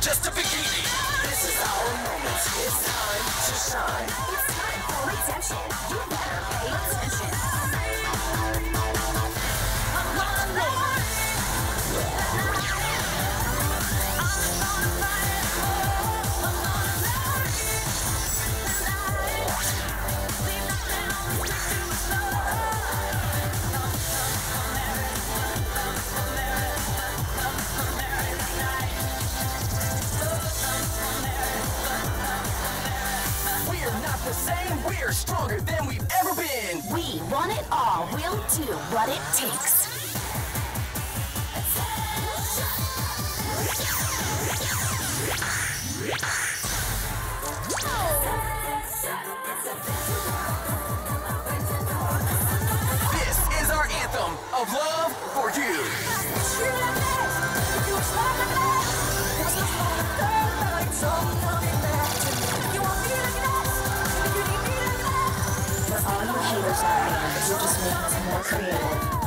just a beginning. This is our moment. It's time to shine. It's time for redemption. You better pay attention. We're stronger than we've ever been. We want it all. We'll do what it takes. This is our anthem of love for you. All you haters out there, you're just making us more creative.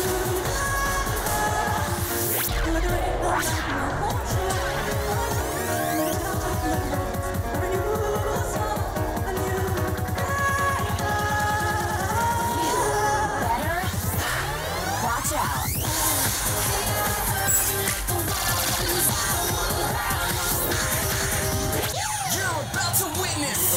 You better watch out. You're about to witness.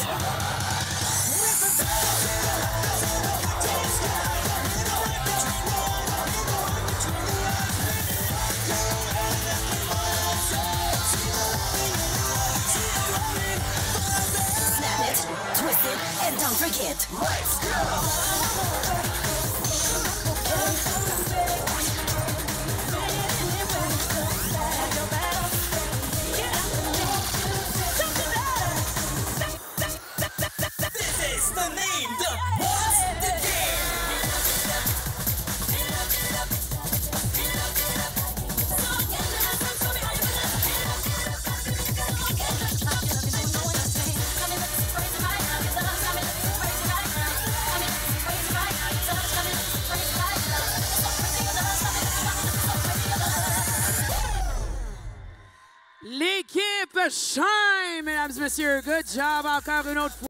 Twist it and don't forget. Let's go! This is the name, the what's the game? L'équipe shine, mesdames et messieurs. Good job encore une autre fois.